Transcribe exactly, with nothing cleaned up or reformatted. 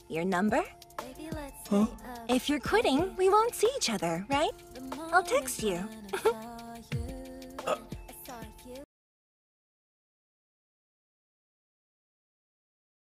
Your number? Huh? If you're quitting, we won't see each other, right? I'll text you.